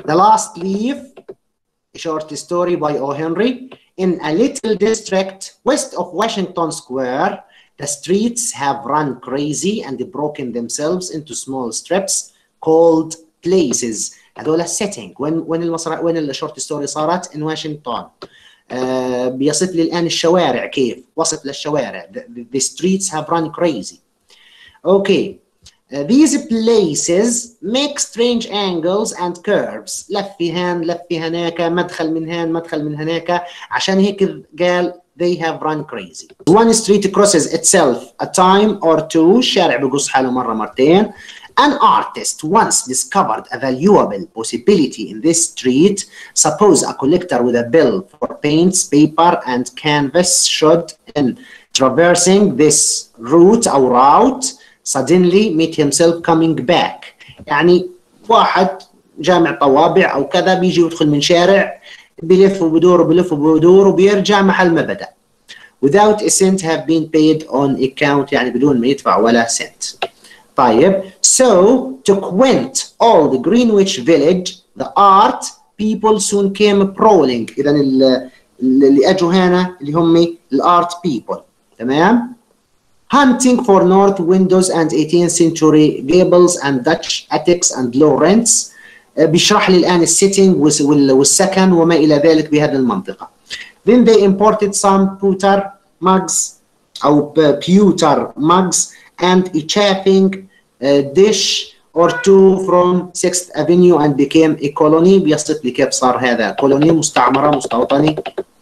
The Last Leaf, a short story by O. Henry. In a little district west of Washington Square, the streets have run crazy and broken themselves into small strips called places. هذول setting. وين الشورت ستوري صارت؟ in Washington. بيصف لي الآن الشوارع كيف؟ وصف للشوارع. The streets have run crazy. Okay. These places make strange angles and curves. لفي هان لفي هناك، مدخل من هان مدخل من هناك. عشان هيك قال they have run crazy. One street crosses itself a time or two. الشارع بيقص حاله مرة مرتين. An artist once discovered a valuable possibility in this street. Suppose a collector with a bill for paints, paper, and canvas should, in traversing this route or route, suddenly meet himself coming back. يعني واحد جامع طوابع أو كذا بيجي يدخل من شارع بيلف وبدور وبيلف وبدور وبيرجع محل ما بدأ. Without a cent have been paid on account، يعني بدون ما يدفع ولا سنت. طيب. So to quaint all the Greenwich village, the art people soon came prowling. إذا اللي أجوا هنا اللي هم الart people. تمام. Hunting for north windows and 18th century gables and Dutch attics and low rents. بيشرح لي الآن السيتنج والسكن وما إلى ذلك بهذه المنطقة. Then they imported some pewter mugs أو pewter mugs and a chafing dish or two from 6th Avenue and became a colony. بيصف لي كيف صار هذا كولوني، مستعمرة مستوطنة.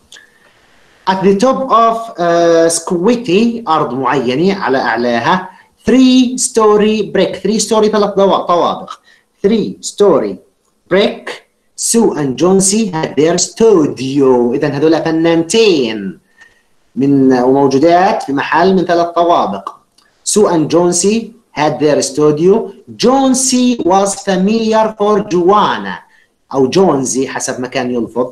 At the top of Squitty، أرض معينة على أعلاها، 3-story brick، 3-story ثلاث طوابق، 3-story brick. Sue and Johnsy had their studio. إذا هذول فنانتين من وموجودات في محل من 3 طوابق. Sue and Johnsy had their studio. Johnsy was familiar for Joanna أو جونزي حسب ما كان يلفظ.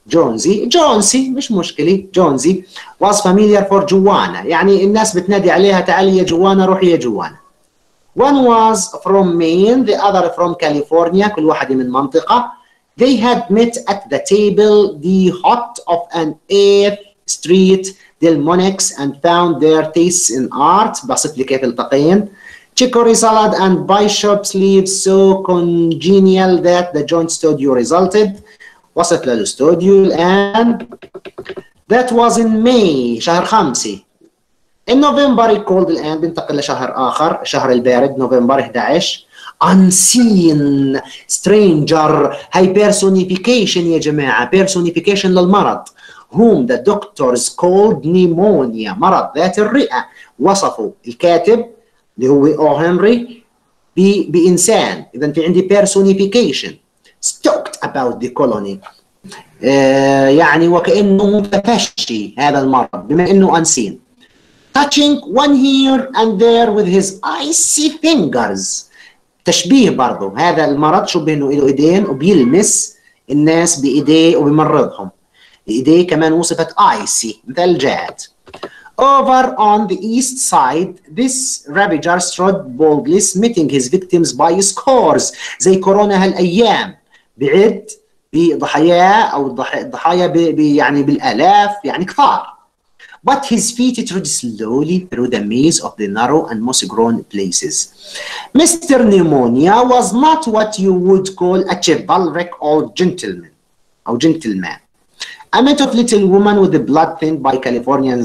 جونسي مش مشكلة. جونزي was familiar for Joanna، يعني الناس بتنادي عليها تعالي يا جوانا، روحي يا جوانا. One was from Maine, the other from California، كل واحدة من منطقة. They had met at the table the hot of an 8th Street Delmonics and found their tastes in art. بصف لي كيف التقين. Chicory salad and bishop's leaves so congenial that the joint studio resulted. وصلت للاستوديو الآن. That was in May، شهر 5. In November يقول الآن بنتقل لشهر آخر، شهر البارد نوفمبر 11. Unseen stranger، هي personification يا جماعة، personification للمرض. Whom the doctors called pneumonia، مرض ذات الرئة. وصفوا الكاتب اللي هو أو هنري بإنسان. إذا في عندي personification. Stoked about the colony، يعني وكأنه متفشي هذا المرض بما أنه unseen. Touching one here and there with his icy fingers، تشبيه برضو. هذا المرض شبه أنه له إيدين وبيلمس الناس بإيديه وبيمرضهم. إيديه كمان وصفت icy مثلجات. Over on the east side, this ravager strode boldly, smiting his victims by scores. زي كورونا هالأيام بعد بضحايا أو الضحايا يعني بالآلاف، يعني كثار. But his feet trod slowly through the maze of the narrow and moss-grown places. Mr. Pneumonia was not what you would call a chivalric old gentleman أو gentleman. A meant of little woman with the blood thinned by Californian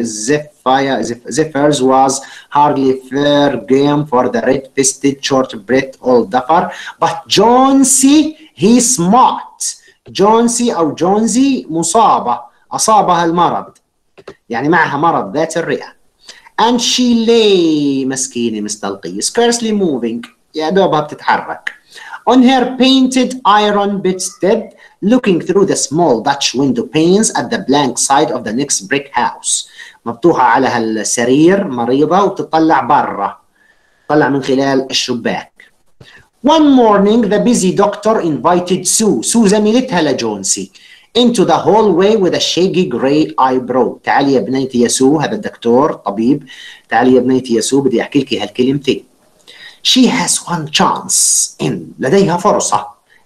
zephyrs was hardly fair game for the red-fisted, short-breathed old duffer. But Johnsy, he smart. Johnsy أو جونزي مصابة، أصابها المرض، يعني معها مرض ذات الرئة. And she lay، مسكينة مستلقية، scarcely moving، يا دوبها بتتحرك. On her painted iron bedstead, looking through the small Dutch window panes at the blank side of the next brick house. مفتوحة على هالسرير مريضة وبتطلع برا، تطلع من خلال الشباك. One morning the busy doctor invited Sue زميلتها لجونسي into the hallway with a shaggy gray eyebrow. تعالي يا بنيتي يا سو، هذا الدكتور طبيب. تعالي يا بنيتي يا سو بدي أحكي لك هالكلمتين. She has one chance in، لديها فرصة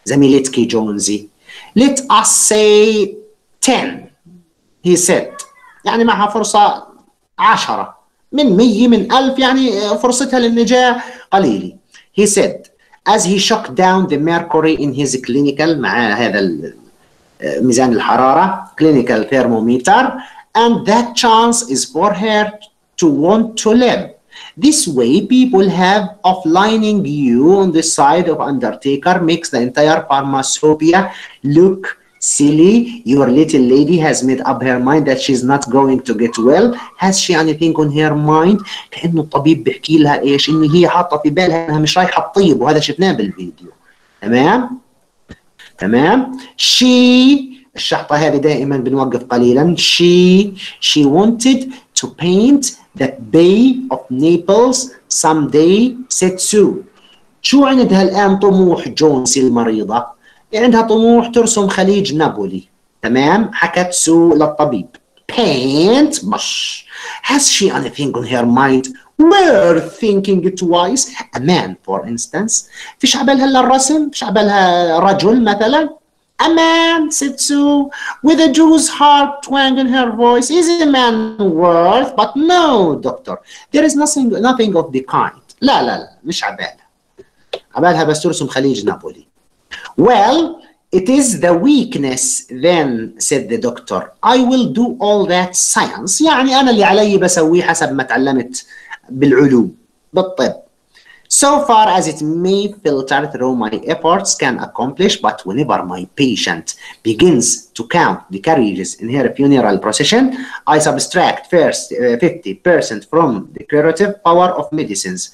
زميلتك جونزي. Let us say 10 he said. يعني معها فرصة 10 من 100 من 1000، يعني فرصتها للنجاة قليلة. He said as he shook down the mercury in his clinical، مع هذا ميزان الحرارة clinical thermometer، and that chance is for her to want to live. This way people have of lining you on the side of Undertaker makes the entire pharmacopoeia look silly. Your little lady has made up her mind that she's not going to get well. Has she anything on her mind؟ كأنه الطبيب بيحكي لها ايش؟ انه هي حاطة في بالها انها مش رايحة تطيب، وهذا شفناه بالفيديو. تمام؟ تمام؟ الشحطة هذه دائما بنوقف قليلا. She wanted to paint the Bay of Naples someday said Sue. شو عندها الآن طموح جونسي المريضة؟ عندها طموح ترسم خليج نابولي. تمام؟ حكت سو للطبيب. Paint مش. Has she anything on her mind? We're thinking twice. A man for instance. فيش عبالها إلا الرسم؟ فيش عبالها رجل مثلا؟ A man said Sue with a Jew's heart twang in her voice. Is a man worth? But no, doctor. There is nothing of the kind. لا مش عبالها بس ترسم خليج نابولي. Well, it is the weakness then, said the doctor. I will do all that science. يعني أنا اللي علي بسويه حسب ما تعلمت بالعلوم بالطب. So far as it may filter through my efforts can accomplish, but whenever my patient begins to count the carriages in her funeral procession, I subtract first 50% from the curative power of medicines.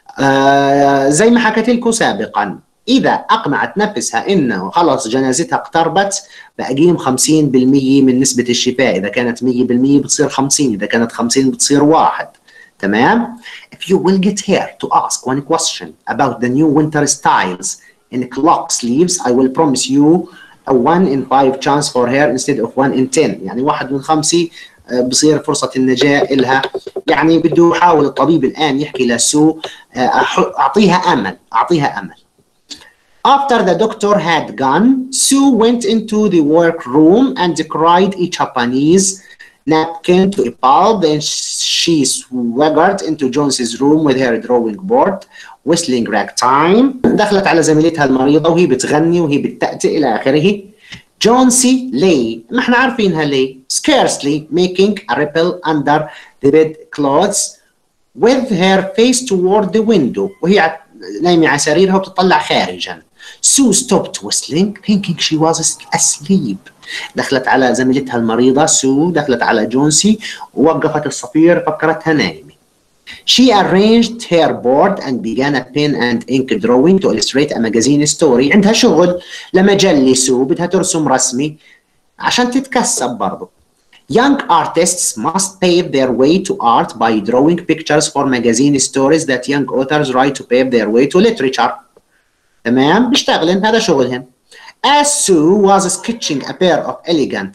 زي ما حكيت لكم سابقا، إذا أقنعت نفسها إنه خلاص جنازتها اقتربت بأقيم 50% من نسبة الشفاء. إذا كانت 100% بتصير 50، إذا كانت 50 بتصير 1. تمام؟ If you will get her to ask one question about the new winter styles in clock sleeves, I will promise you a 1 in 5 chance for her instead of 1 in 10. يعني 1 من 5 بصير فرصة النجاة إلها. يعني بده يحاول الطبيب الآن يحكي لسو أعطيها أمل. After the doctor had gone, Sue went into the workroom and cried a Japanese napkin to a pulp. Then she swaggered into Jones's room with her drawing board, whistling ragtime. دخلت على زميلتها المريضة وهي بتغني وهي بتتأتئ إلى آخره. Jonesy lay، ما احنا عارفينها ليه، scarcely making a ripple under the bedclothes with her face toward the window. وهي نايمة على سريرها وبتطلع خارجا. Sue stopped whistling thinking she was asleep. دخلت على زميلتها المريضة سو، دخلت على جونسي ووقفت الصفير فكرتها نايمة. She arranged her board and began a pen and ink drawing to illustrate a magazine story. عندها شغل لمجلة سو، بدها ترسم رسمي عشان تتكسب برضو. Young artists must pave their way to art by drawing pictures for magazine stories that young authors write to pave their way to literature. تمام؟ بيشتغلن، هذا شغلهن. As Sue was sketching a pair of elegant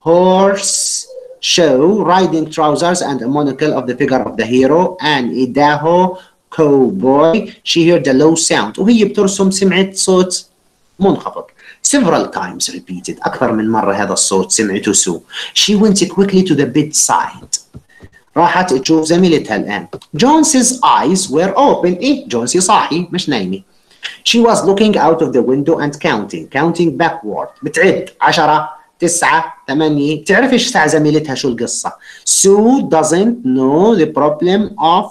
horse show riding trousers and a monocle of the figure of the hero and Idaho cowboy, she heard a low sound. وهي بترسم سمعت صوت منخفض. Several times repeated. أكثر من مرة هذا الصوت سمعته سو. She went quickly to the bedside. راحت تشوف زميلتها الآن. Jones's eyes were open. إيه جونسي صاحي مش نايمة. She was looking out of the window and counting backward. بتعد 10 9 8. تعرف ايش تاع زميلتها شو القصة. Sue doesn't know the problem of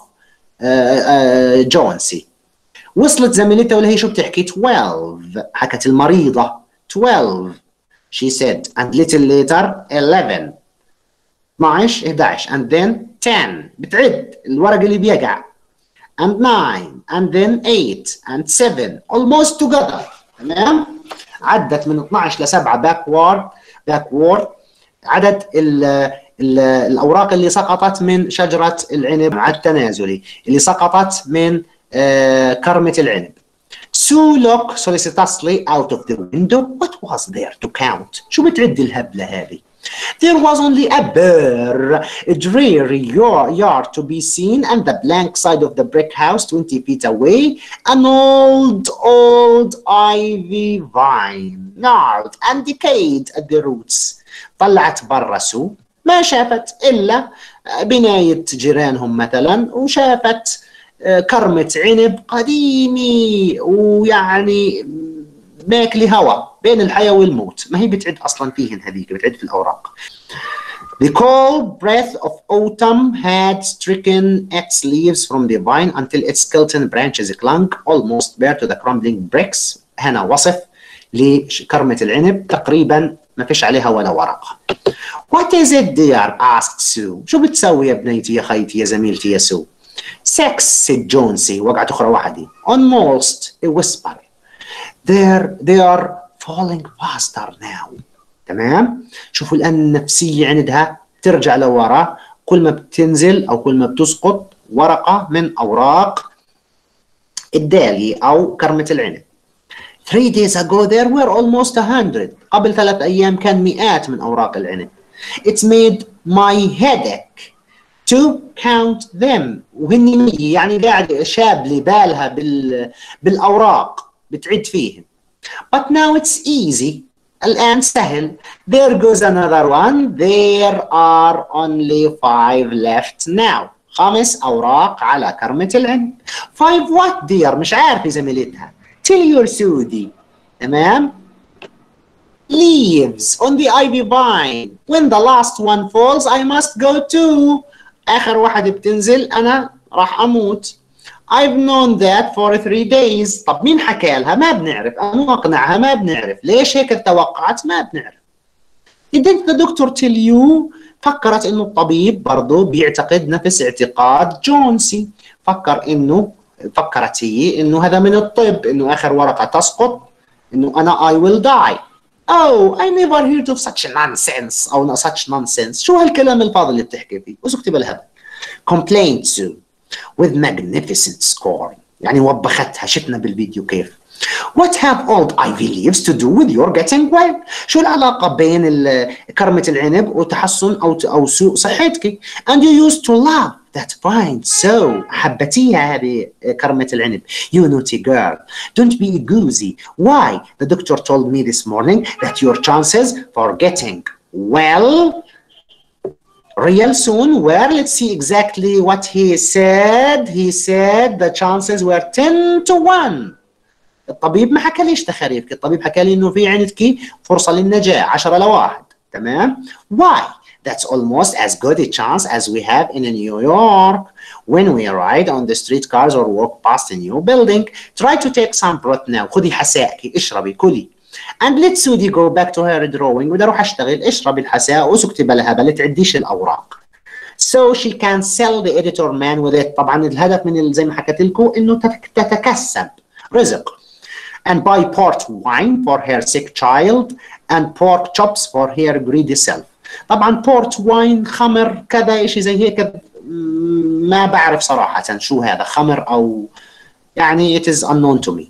جونسي. وصلت زميلتها ولا هي شو بتحكي 12. حكت المريضة 12 she said, and little later 11 12 11 and then 10. بتعد الورق اللي بيقع and 9 and then 8 and 7 almost together. تمام؟ عدت من 12 ل 7 backward. عدد الأوراق اللي سقطت من شجرة العنب على التنازلي، اللي سقطت من كرمة العنب. Sue looked solicitously out of the window. What was there to count? شو بتعد الهبلة هذه؟ There was only a bare, dreary yard to be seen, and the blank side of the brick house 20 feet away, an old ivy vine, gnarled and decayed at the roots. طلعت برا سو، ما شافت إلا بناية جيرانهم مثلا، وشافت كرمة عنب قديمي ويعني ماكلي هوا بين الحياة والموت. ما هي بتعد أصلا فيهن هذيك، بتعد في الأوراق. The cold breath of autumn had stricken its leaves from the vine until its skeleton branches clung almost bare to the crumbling bricks. هنا وصف لكرمة العنب تقريبا ما فيش عليها ولا ورقة. What is it dear? asked Sue. شو بتسوي يا بنيتي يا خيتي يا زميلتي يا سو؟ Sex, said جونسي. وقعت أخرى وحدي. Almost, a whisper. They are falling faster now. تمام؟ شوفوا الآن النفسية عندها ترجع لورا، كل ما بتنزل أو كل ما بتسقط ورقة من أوراق الدالي أو كرمة العنب. 3 days ago there were almost 100. قبل 3 أيام كان مئات من أوراق العنب. It's made my headache to count them. وهني يعني قاعد شاب لي بالها بالأوراق بتعد فيهم. But now it's easy. الآن سهل. There goes another one. There are only 5 left now. 5 أوراق على كرمة العنب. 5 what dear؟ مش عارفة زميلتها. Tell your Sudi. تمام؟ Leaves on the ivy vine. When the last one falls I must go too. آخر واحد بتنزل أنا راح أموت. I've known that for 3 days. طب مين حكى لها؟ ما بنعرف. أنا أقنعها؟ ما بنعرف. ليش هيك توقعت؟ ما بنعرف. Didn't the doctor tell you؟ فكرت إنه الطبيب برضه بيعتقد نفس اعتقاد جونسي. فكرت هي إنه هذا من الطب، إنه آخر ورقة تسقط إنه أنا I will die. Oh, I never heard of such nonsense أو such nonsense. شو هالكلام الفاضي اللي بتحكي فيه؟ وسكتي بالهبل. Complained Sue with magnificent scorn. يعني وبختها، شفنا بالفيديو كيف. What have old ivy leaves to do with your getting well؟ شو العلاقة بين كرمة العنب وتحسن أو سوء صحتك؟ And you used to love that vine so. حبتيها هذه كرمة العنب. You naughty girl. Don't be goosey. Why? The doctor told me this morning that your chances for getting well real soon were, let's see exactly what he said. He said the chances were 10 to 1. الطبيب ما حكى ليش تخاريفك، الطبيب حكى لي انه في عندك فرصه للنجاه 10 ل1. تمام؟ Why? That's almost as good a chance as we have in New York when we ride on the streetcars or walk past a new building. Try to take some broth now. خذي حسائك، اشربي، كلي. And let Sudi go back to her drawing. بدي اروح اشتغل، اشربي الحساء وسكتي بلا هبل، تعديش الاوراق. So she can sell the editor man with it. طبعا الهدف من زي ما حكيت لكم انه تتكسب رزق. And buy port wine for her sick child and pork chops for her greedy self. طبعا port wine خمر كذا شيء زي هيك، ما بعرف صراحة شو هذا، خمر أو يعني it is unknown to me.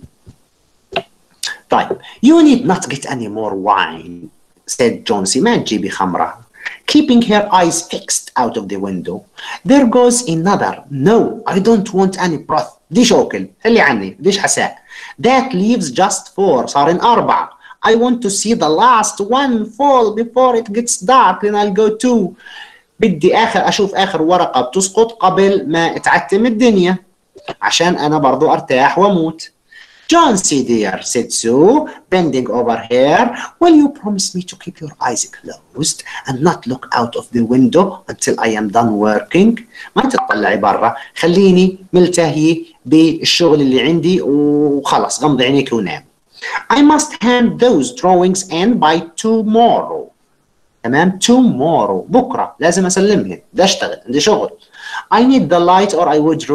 طيب you need not get any more wine said Jonesy. ما تجيبي خمرة. Keeping her eyes fixed out of the window. There goes another. No, I don't want any broth. ديش أكل، اللي عني، ديش حساء. That leaves just 4. صارن 4. I want to see the last one fall before it gets dark then I'll go too. بدي أشوف آخر ورقة بتسقط قبل ما تعتم الدنيا عشان أنا برضو أرتاح وأموت. Jonesy dear, said Sue, bending over her, will you promise me to keep your eyes closed and not look out of the window until I am done working? ما تطلعي برا، خليني ملتهي بالشغل اللي عندي وخلص غمضي عينيك ونام. I must hand those drawings in by tomorrow. تمام؟ tomorrow بكرة لازم أسلمهم، بدي أشتغل، عندي شغل. I need the light or I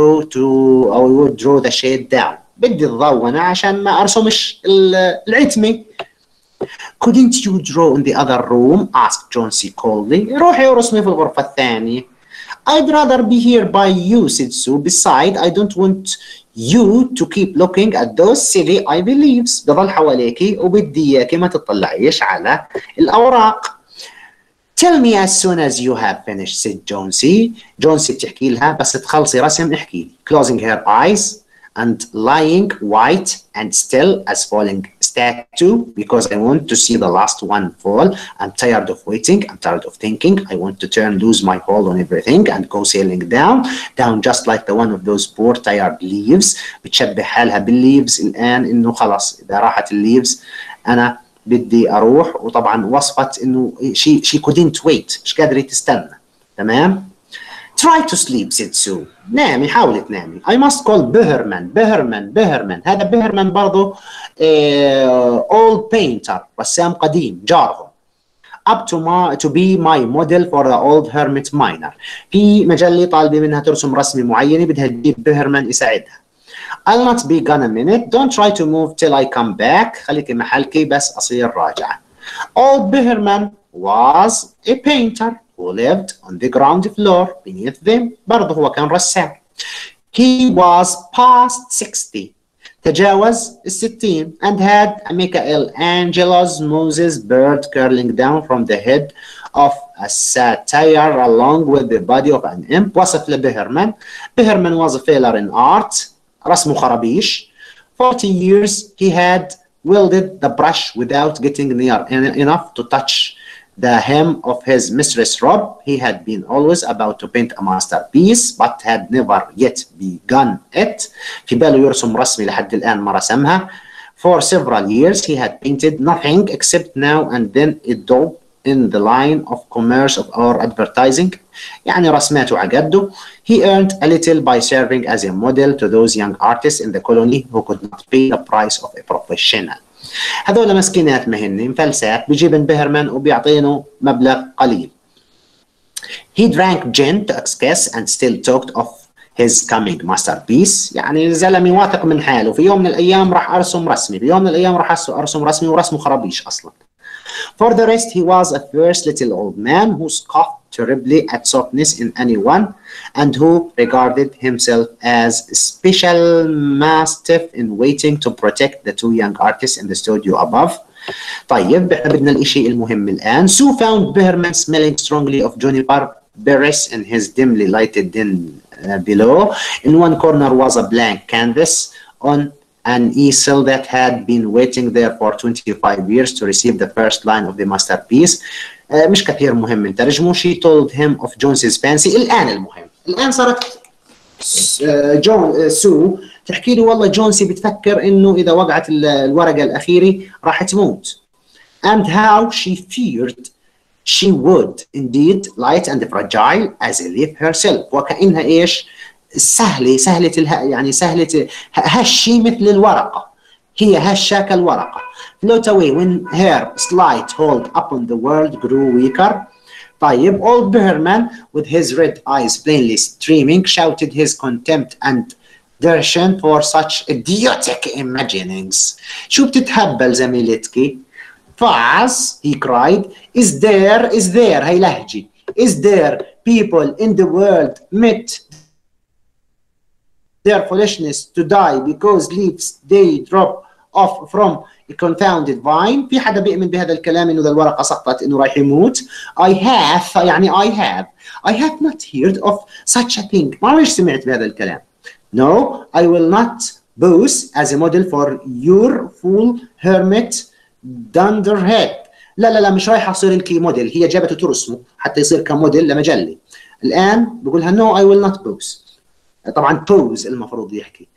would draw the shade down. بدي الضوء أنا عشان ما أرسمش العتمة. Couldn't you draw in the other room? asked Jonesy coldly. روحي ورسمي في الغرفة الثانية. I'd rather be here by you, said Sue. Besides, I don't want you to keep looking at those silly ivy leaves. بضل حواليكي وبدي إياكي ما تطلعيش على الأوراق. Tell me as soon as you have finished, said Jonesy. Jonesy بتحكي لها بس تخلصي رسم احكي لي. Closing her eyes and lying white and still as falling statue because I want to see the last one fall. I'm tired of waiting. I'm tired of thinking. I want to lose my hold on everything and go sailing down just like the one of those poor tired leaves. بتشبه حالها بالleaves الآن إنه خلاص إذا راحت leaves أنا بدي أروح. وطبعا وصفت إنه she couldn't wait مش قادرة تستنى. تمام. Try to sleep, said Sue. نامي حاولي تنامي. I must call بهرمان. هذا بهرمان برضو old painter رسام قديم جارهم. Up to be my model for the old hermit miner. في مجلة طالبة منها ترسم رسمة معينة بدها تجيب بهرمان يساعدها. I'll not be gone a minute. Don't try to move till I come back. خليكي محلكي بس أصير راجعة. Old Behrman was a painter who lived on the ground floor beneath them. برضه هو كان رسام. He was past 60. تجاوز الستين and had a Michelangelo's Moses bird curling down from the head of a satyr along with the body of an imp. وصف لبهرمان. Behrman was a failure in art. رسمه خرابيش. 40 years he had wielded the brush without getting near enough to touch the hem of his mistress' robe. He had been always about to paint a masterpiece but had never yet begun it. في باله يرسم رسمة لحد الآن ما رسمها. For several years he had painted nothing except now and then a daub in the line of commerce or advertising. يعني رسماته عقده. He earned a little by serving as a model to those young artists in the colony who could not pay the price of a professional. هذول مسكينات مهنة مفلسات بيجيبن بهرمان وبيعطينه مبلغ قليل. He drank gin to excess and still talked of his coming masterpiece. يعني زلمي واثق من حاله. في يوم من الأيام راح أرسم رسمي. في يوم من الأيام راح أرسم رسمي ورسمه خرابيش أصلاً. For the rest, he was a fierce little old man who scoffed terribly at softness in anyone and who regarded himself as a special mastiff in waiting to protect the two young artists in the studio above. طيب احنا بدنا الاشي المهم الآن. Sue found Behrman smelling strongly of juniper berries in his dimly lighted den below. In one corner was a blank canvas on an easel that had been waiting there for 25 years to receive the first line of the masterpiece. مش كثير مهم نترجمه. She told him of Jones's fancy. الآن المهم. الآن صارت سو تحكي له والله جونسي بتفكر إنه إذا وقعت الورقة الأخيرة راح تموت. And how she feared she would indeed light and fragile as a leaf herself. وكأنها إيش؟ سهلة يعني سهلة هشة مثل الورقة. هي هشة كالورقة. Float away when her slight hold upon the world grew weaker. طيب old Behrman with his red eyes plainly streaming shouted his contempt and derision for such idiotic imaginings. شو بتتهبل زميلتك؟ Faz, he cried, is there هي لهجة. Is there people in the world met their foolishness to die because leaves they drop off from a confounded vine. في حدا بيؤمن بهذا الكلام إنه إذا الورقة سقطت إنه راح يموت. I have not heard of such a thing. ما عمرش سمعت بهذا الكلام. No, I will not pose as a model for your fool hermit dunderhead. لا مش رايح أصير لكي موديل. هي جابته ترسمه حتى يصير كموديل لمجلة. الآن بقولها no, I will not pose. طبعا pose المفروض يحكي.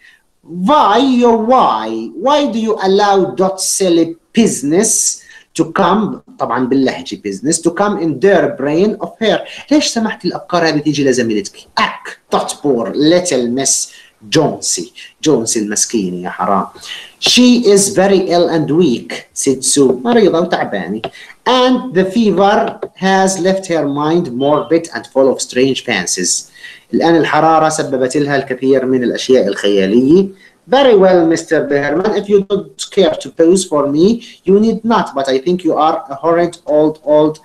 Why do you allow that silly business to come طبعا باللهجة business to come in their brain of her. ليش سمحت الأفكار هذه تيجي لزميلتك؟ that poor little miss جونسي المسكينة يا حرام. She is very ill and weak, said Sue. مريضة وتعبانة. And the fever has left her mind morbid and full of strange fancies. الآن الحرارة سببت لها الكثير من الأشياء الخيالية. Very well, Mr. Behrman. If you don't care to pose for me, you need not. But I think you are a horrid old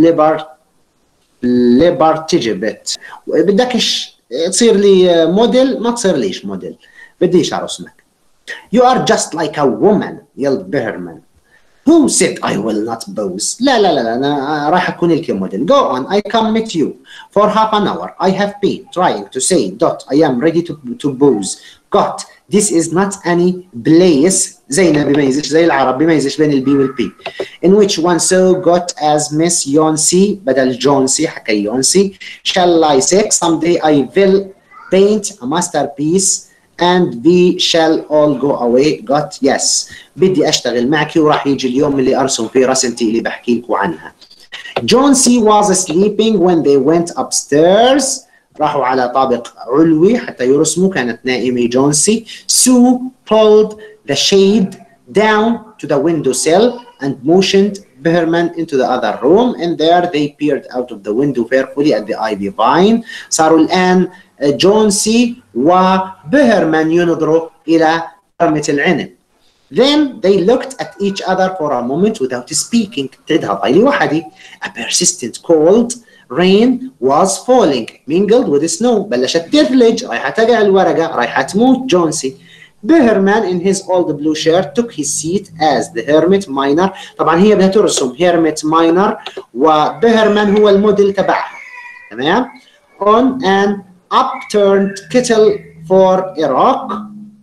flibbertigibbet. بدكش تصير لي موديل ما تصير ليش موديل. بديش أرسمك. You are just like a woman, yelled Behrman. Who said I will not booze? لا لا لا أنا راح أكون الكموديل. Go on, I come meet you. For half an hour I have been trying to say that I am ready to booze. God, this is not any place زينا بيميزش زي العرب بيميزش بين البي والبي. In which one so got as Miss Yonsi بدل جونسي حكى يونسي. Shall I say someday I will paint a masterpiece and we shall all go away. Got yes. بدي أشتغل معك وراح يجي اليوم اللي أرسم فيه رسمتي اللي بحكي لكم عنها. Johnsy was sleeping when they went upstairs. راحوا على طابق علوي حتى يرسموا. كانت نائمة جونسي. Sue pulled the shade down to the windowsill and motioned Behrman into the other room. And there they peered out of the window fearfully at the ivy vine. صاروا الآن جونسي وبهرمان ينظروا إلى كرمة العنب. Then they looked at each other for a moment without speaking. تدها طايلي وحدي. A persistent cold rain was falling mingled with snow. بلشت تثلج رايحة تقع الورقة رايحة تموت جونسي. Behrman in his old blue shirt took his seat as the hermit miner. طبعا هي بدها ترسم hermit miner وبهرمان هو الموديل تبعها. تمام؟ On an upturned kettle for a rock.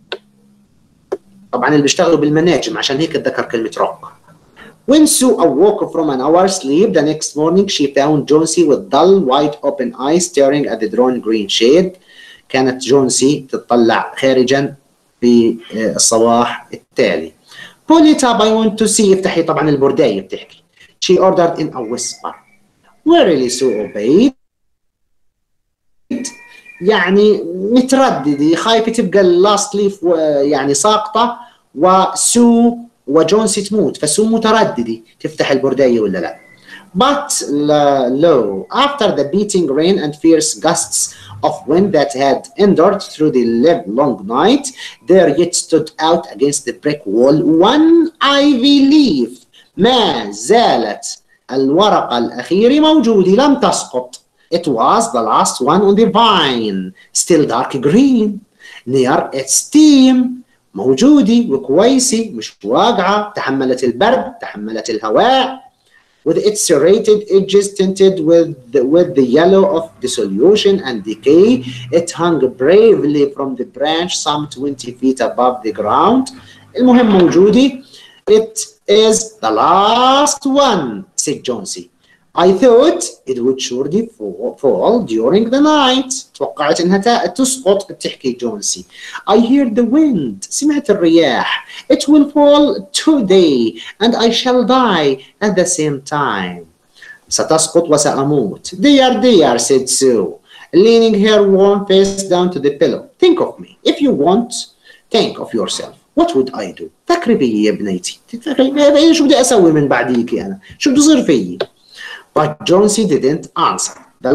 طبعا اللي بيشتغلوا بالمناجم عشان هيك اتذكر كلمة rock. When Sue awoke from an hour's sleep the next morning she found Johnsy with dull wide open eyes staring at the drawn green shade. كانت جونسي تطلع خارجا في الصباح التالي. Pull it up I want to see. افتحي طبعا البرداية بتحكي. She ordered in a whisper. Wearily Sue obeyed. يعني مترددة خايفة تبقى اللاست ليف يعني ساقطة وسو وجونسي تموت. فسو مترددة تفتح البرداية ولا لا. But lo, after the beating rain and fierce gusts of wind that had endured through the long night, there yet stood out against the brick wall one ivy leaf. ما زالت الورقة الأخيرة موجودة لم تسقط. It was the last one on the vine, still dark green, near its stem. موجودة وكويسة مش واقعة. تحملت البرد تحملت الهواء. With its serrated edges tinted with the yellow of dissolution and decay, it hung bravely from the branch some 20 feet above the ground. المهم موجودة. It is the last one, said Johnsy. I thought it would surely fall during the night. توقعت انها تسقط. بتحكي جونسي. I hear the wind. سمعت الرياح. It will fall today and I shall die at the same time. ستسقط وسأموت. Dear, said Sue, leaning her warm face down to the pillow. Think of me. If you want, think of yourself. What would I do? فكري بي يا بنيتي. شو بدي أسوي من بعديكي أنا؟ شو بدي يصير فيي؟ But Johnsy didn't answer. The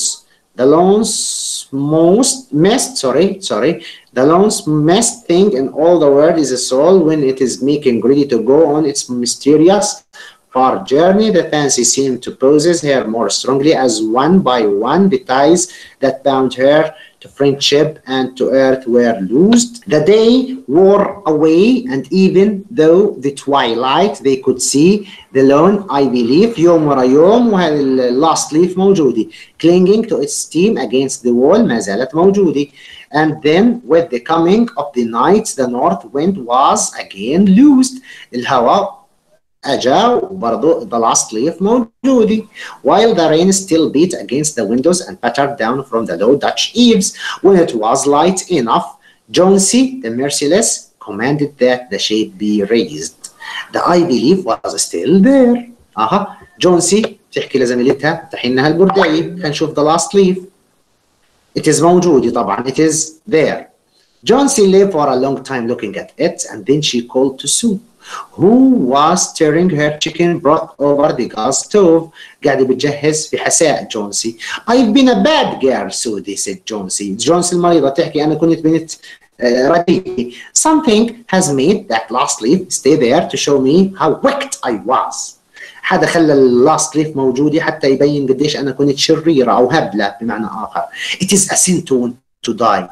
longest thing in all the world is a soul when it is making ready to go on its mysterious far journey. The fancy seemed to possess her more strongly as one by one the ties that bound her to friendship and to earth were loosed. The day wore away, and even though the twilight they could see the lone ivy leaf يوم ورا يوم وهذا last leaf موجودة clinging to its stem against the wall ما زالت موجودة. And then with the coming of the night the north wind was again loosed. الهواء أجا وبرضو the last leaf موجودة. While the rain still beat against the windows and pattered down from the low Dutch eaves. When it was light enough, Johnsy the merciless commanded that the shade be raised. The ivy leaf was still there. جونسي تحكي لزميلتها افتحي لنا هالبرداية خلينا the last leaf. It is موجودة طبعا. It is there. Johnsy lay for a long time looking at it and then she called to Sue, who was stirring her chicken broth over the gas stove. قاعدة بتجهز في حساء جونسي. I've been a bad girl, Sue, said Johnsy. جونسي المريضة تحكي أنا كنت بنت رديئة. Something has made that last leaf stay there to show me how wicked I was. هذا خلى اللاست ليف موجودة حتى يبين قديش أنا كنت شريرة أو هبلة بمعنى آخر. It is a sin to die.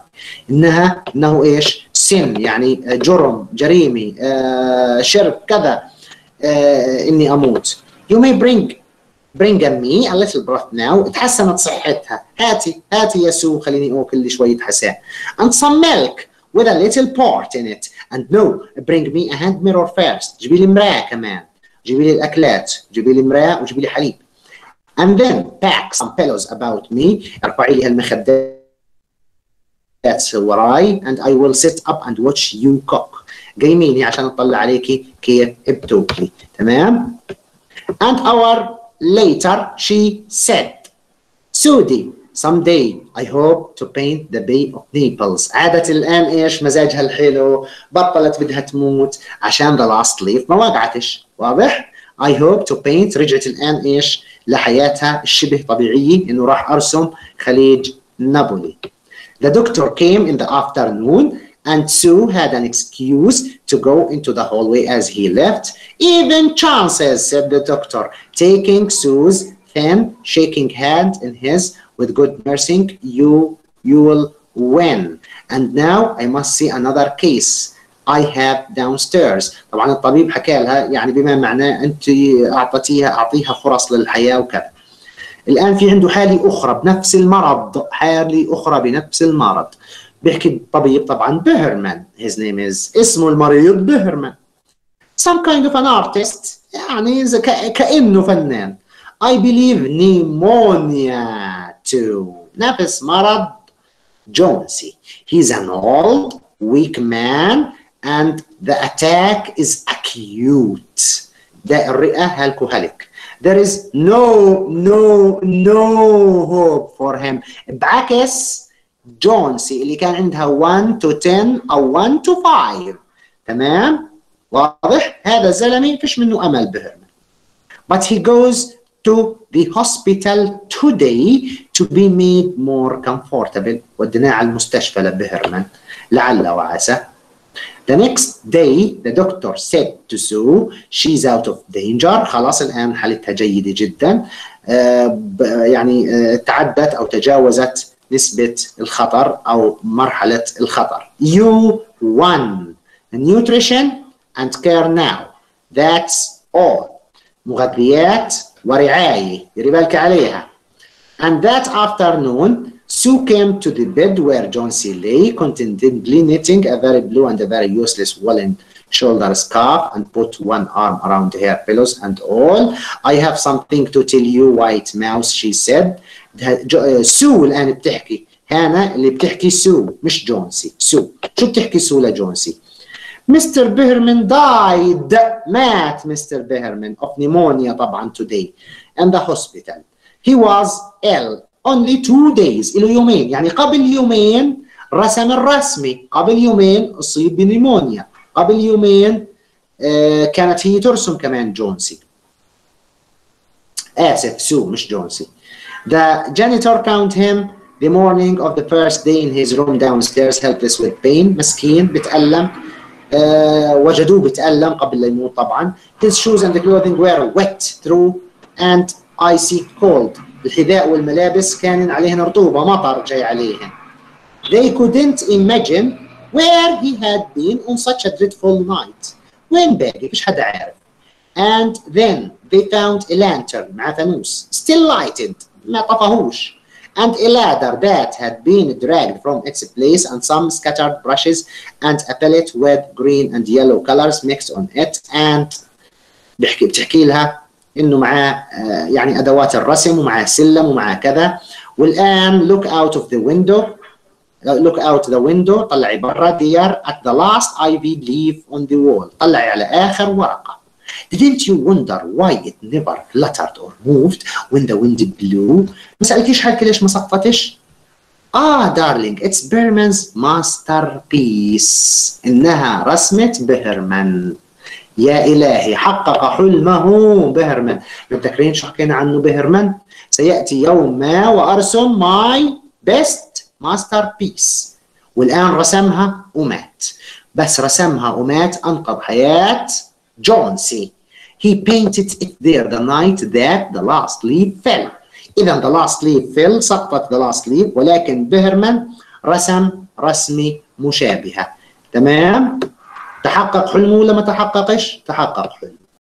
إنه إيش؟ sin يعني جرم جريمة شرك كذا. إني أموت. You may bring me a little broth now. اتحسنت صحتها. هاتي يا سو خليني أكل شوية حساء. And some milk with a little part in it. And no, bring me a hand mirror first. جيبي لي مراية كمان. جيبي لي الأكلات. جيبي لي مراية وجيبي لي حليب. And then pack some pillows about me. ارفعي لي هالمخدات وراي. And I will sit up and watch you cook. قيميني عشان أطلع عليكي كيف بتوكلي. تمام؟ And hour later she said, Sudi, someday I hope to paint the Bay of Naples. عادت الآن إيش مزاجها الحلو، بطلت بدها تموت عشان the last leaf ما وقعتش. واضح؟ I hope to paint رجعت الآن إيش لحياتها الشبه طبيعية إنه راح أرسم خليج نابولي. The doctor came in the afternoon and Sue had an excuse to go into the hallway as he left. Even chances, said the doctor, taking Sue's thin, shaking hand in his with good nursing. You will win. And now I must see another case I have downstairs. طبعا الطبيب حكى لها يعني بما معناه أنت أعطيها فرص للحياة وكذا. الآن في عنده حالة أخرى بنفس المرض، حالة أخرى بنفس المرض. بيحكي الطبيب طبعا بيهرمان. His name is اسمه المريض بيهرمان. Some kind of an artist يعني كأنه فنان. I believe pneumonia too. نفس مرض جونسي. He's an old weak man and the attack is acute. ده الرئة هالكهلك. There is no hope for him. بعكس جونسي اللي كان عندها 1 to 10 أو 1 to 5. تمام؟ واضح؟ هذا الزلمة فيش منه أمل بهرمان. But he goes to the hospital today to be made more comfortable. ودناه على المستشفى لبهرمان لعل وعسى. The next day the doctor said to Sue she's out of danger. خلاص الآن حالتها جيدة جدا. يعني تعدت أو تجاوزت نسبة الخطر أو مرحلة الخطر. You won. Nutrition and care now. That's all. مغذيات ورعاية ديري بالك عليها. And that afternoon Sue came to the bed where Johnsy lay, contentedly knitting a very blue and a very useless woolen shoulder scarf and put one arm around her pillows and all. I have something to tell you, White Mouse, she said. سو الآن بتحكي. هانا اللي بتحكي سو مش جونسي. سو شو بتحكي سو لجونسي؟ Mr. Behrman died. مات مستر بيهرمان of pneumonia طبعا today in the hospital. He was ill only 2 days. له يومين يعني قبل يومين رسم الرسمي. قبل يومين أصيب بنيمونيا. قبل يومين كانت هي ترسم كمان جونسي. آسف سو مش جونسي. The janitor found him the morning of the first day in his room downstairs helpless with pain. مسكين بتألم. وجدوه بتألم قبل لا يموت طبعا. His shoes and the clothing were wet through and icy cold. الحذاء والملابس كان عليهن رطوبة مطر جاي عليهن. They couldn't imagine where he had been on such a dreadful night. وين باقي؟ فيش حدا عارف. And then they found a lantern مع فانوس still lighted ما طفهوش. And a ladder that had been dragged from its place and some scattered brushes and a palette with green and yellow colors mixed on it. And بتحكي لها إنه معاه يعني أدوات الرسم ومعاه سلم ومعاه كذا. والآن look out the window طلعي برا there at the last ivy leaf on the wall. طلعي على آخر ورقة. Didn't you wonder why it never fluttered or moved when the wind blew? ما سألتيش حالك ليش ما صفتش؟ darling, it's Behrman's masterpiece. إنها رسمة بيهرمان. يا إلهي حقق حلمه بيهرمان. متذكرين شو حكينا عنه بيهرمان؟ سيأتي يوم ما وأرسم my best masterpiece. والآن رسمها ومات. بس رسمها ومات أنقذ حياة جونسي. He painted it there the night that the last leaf fell. إذا the last leaf fell سقطت the last leaf ولكن بيهرمان رسم رسمة مشابهة. تمام؟ تحقق حلمه ولا ما تحققش؟ تحقق حلمه.